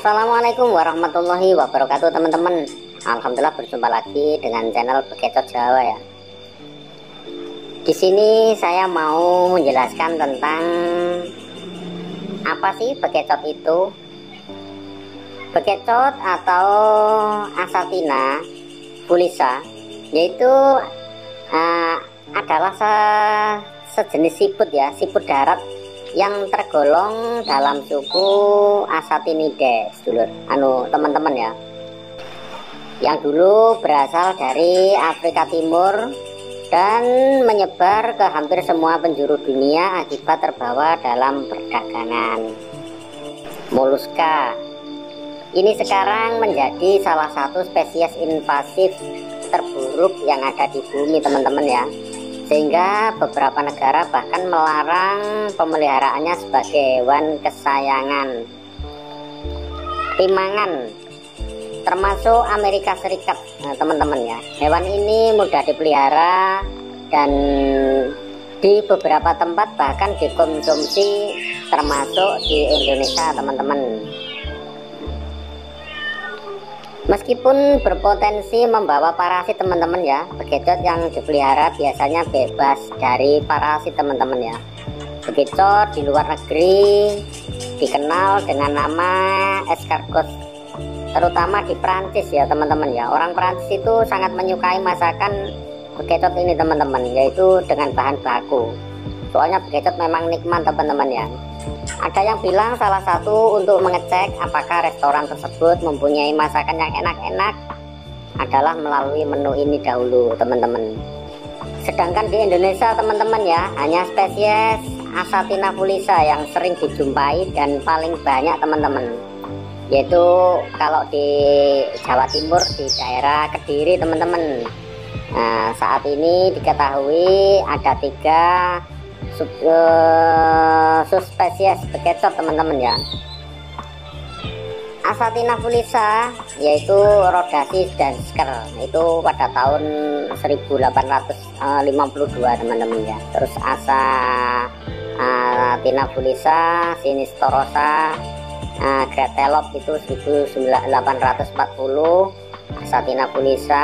Assalamualaikum warahmatullahi wabarakatuh teman-teman. Alhamdulillah berjumpa lagi dengan channel Bekecot Jawa ya. Di sini saya mau menjelaskan tentang apa sih bekecot itu. Bekecot atau Asatina pulisa yaitu adalah sejenis siput ya, siput darat yang tergolong dalam suku Asatinidae, dulur teman-teman ya, yang dulu berasal dari Afrika Timur dan menyebar ke hampir semua penjuru dunia akibat terbawa dalam perdagangan moluska. Ini sekarang menjadi salah satu spesies invasif terburuk yang ada di bumi teman-teman ya, sehingga beberapa negara bahkan melarang pemeliharaannya sebagai hewan kesayangan timangan, termasuk Amerika Serikat. Teman-teman ya, hewan ini mudah dipelihara dan di beberapa tempat bahkan dikonsumsi, termasuk di Indonesia teman-teman. Meskipun berpotensi membawa parasit teman-teman ya, bekecot yang dipelihara biasanya bebas dari parasit teman-teman ya. Bekecot di luar negeri dikenal dengan nama escargot, terutama di Prancis ya teman-teman ya. Orang Prancis itu sangat menyukai masakan bekecot ini teman-teman, yaitu dengan bahan baku. Soalnya bekecot memang nikmat teman-teman ya. Ada yang bilang salah satu untuk mengecek apakah restoran tersebut mempunyai masakan yang enak-enak adalah melalui menu ini dahulu teman-teman. Sedangkan di Indonesia teman-teman ya, hanya spesies Asatina pulisa yang sering dijumpai dan paling banyak teman-teman, yaitu kalau di Jawa Timur di daerah Kediri teman-teman. Nah, saat ini diketahui ada 3 subspesies bekecot teman-teman ya. Asatina pulisa yaitu Rhodasis dansker itu pada tahun 1852 teman-teman ya. Terus Asatina pulisa sinistorosa Gretelop itu 1840. Asatina pulisa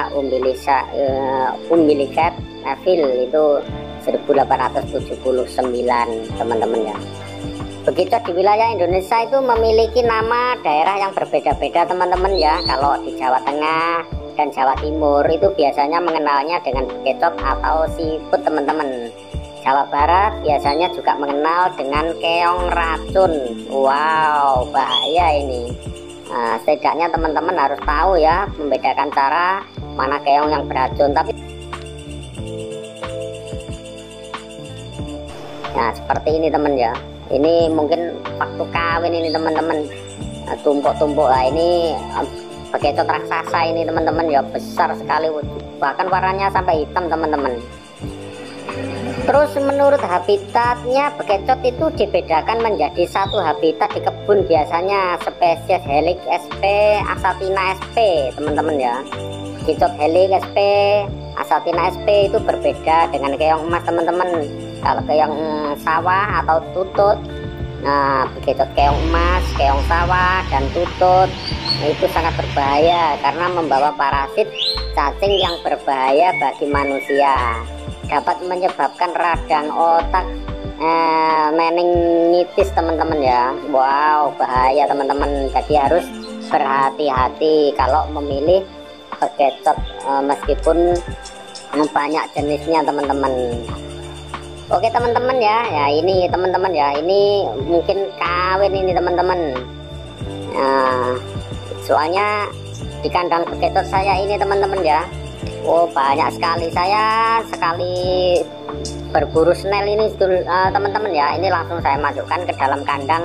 umbilicat Neville itu 1879 teman-teman ya. Bekecot di wilayah Indonesia itu memiliki nama daerah yang berbeda-beda teman-teman ya. Kalau di Jawa Tengah dan Jawa Timur itu biasanya mengenalnya dengan bekecot atau siput teman-teman. Jawa Barat biasanya juga mengenal dengan keong racun. Wow, bahaya ini. Nah, setidaknya teman-teman harus tahu ya, membedakan cara mana keong yang beracun. Tapi nah seperti ini teman ya, ini mungkin waktu kawin ini teman-teman, tumpuk-tumpuk lah ini bekecot raksasa ini teman-teman ya, besar sekali, bahkan warnanya sampai hitam teman-teman. Terus menurut habitatnya bekecot itu dibedakan menjadi satu habitat di kebun, biasanya spesies Helix sp Asatina sp teman-teman ya. Bekecot Helix sp Asatina sp itu berbeda dengan keong emas teman-teman. Kalau keong sawah atau tutut, nah bekecot keong emas, keong sawah dan tutut itu sangat berbahaya karena membawa parasit cacing yang berbahaya bagi manusia, dapat menyebabkan radang otak, meningitis teman-teman ya. Wow, bahaya teman-teman, jadi harus berhati-hati kalau memilih bekecot, meskipun banyak jenisnya teman-teman. Oke teman-teman ya, ini teman-teman ya, ini mungkin kawin ini teman-teman. Nah, soalnya di kandang bekecot saya ini teman-teman ya, oh banyak sekali. Saya sekali berburu snel ini teman-teman ya, ini langsung saya masukkan ke dalam kandang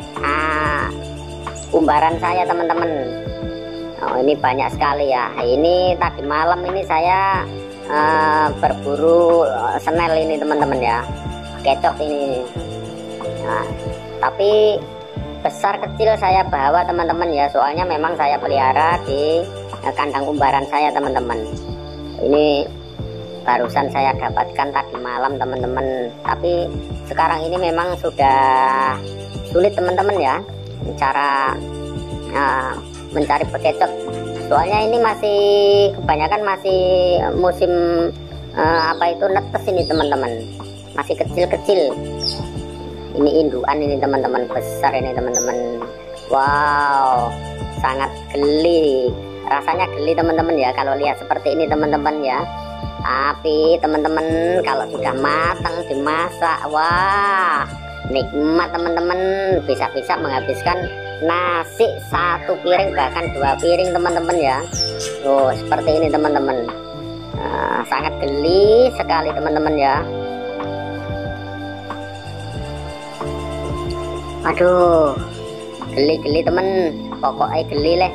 umbaran saya teman-teman. Oh, ini banyak sekali ya. Ini tadi malam ini saya berburu snel ini teman-teman ya, bekecot ini. Nah, tapi besar kecil saya bawa teman-teman ya, soalnya memang saya pelihara di kandang umbaran saya teman-teman. Ini barusan saya dapatkan tadi malam teman-teman, tapi sekarang ini memang sudah sulit teman-teman ya, cara mencari bekecot. Soalnya ini masih kebanyakan masih musim apa itu netes ini teman-teman, masih kecil-kecil. Ini indukan ini teman-teman, besar ini teman-teman. Wow, sangat geli, rasanya geli teman-teman ya kalau lihat seperti ini teman-teman ya. Tapi teman-teman kalau sudah matang dimasak, wah nikmat teman-teman, bisa-bisa menghabiskan nasi 1 piring bahkan 2 piring teman-teman ya. Oh seperti ini teman-teman, sangat geli sekali teman-teman ya. Aduh, geli-geli temen, pokoknya geli leh.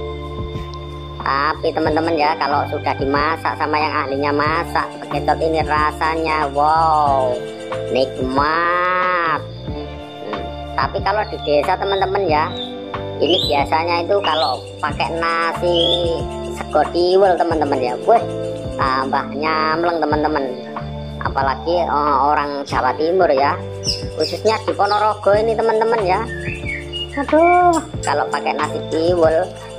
Tapi teman-teman ya kalau sudah dimasak sama yang ahlinya masak, bekecot ini rasanya wow nikmat. Tapi kalau di desa teman-teman ya, ini biasanya itu kalau pakai nasi sego tiwul teman-teman ya, wah tambah nyamleng teman-teman. Apalagi orang Jawa Timur ya, khususnya di Ponorogo ini teman-teman ya. Aduh, kalau pakai nasi tiwul,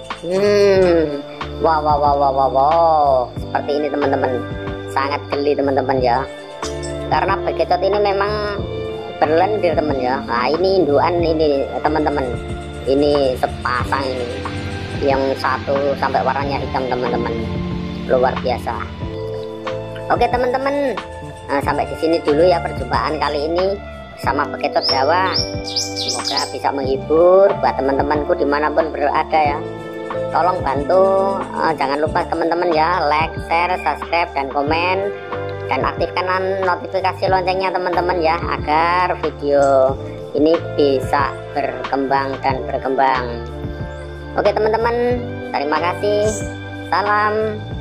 wow, seperti ini teman-teman, sangat geli teman-teman ya. Karena bekecot ini memang berlendir teman ya. Nah ini induan ini teman-teman, ini sepasang ini, yang satu sampai warnanya hitam teman-teman, luar biasa. Oke teman-teman, sampai di sini dulu ya perjumpaan kali ini sama bekecot Jawa. Semoga bisa menghibur buat teman-temanku dimanapun berada ya. Tolong bantu, jangan lupa teman-teman ya, like, share, subscribe, dan komen, dan aktifkan notifikasi loncengnya teman-teman ya, agar video ini bisa berkembang dan berkembang. Oke teman-teman, terima kasih, salam.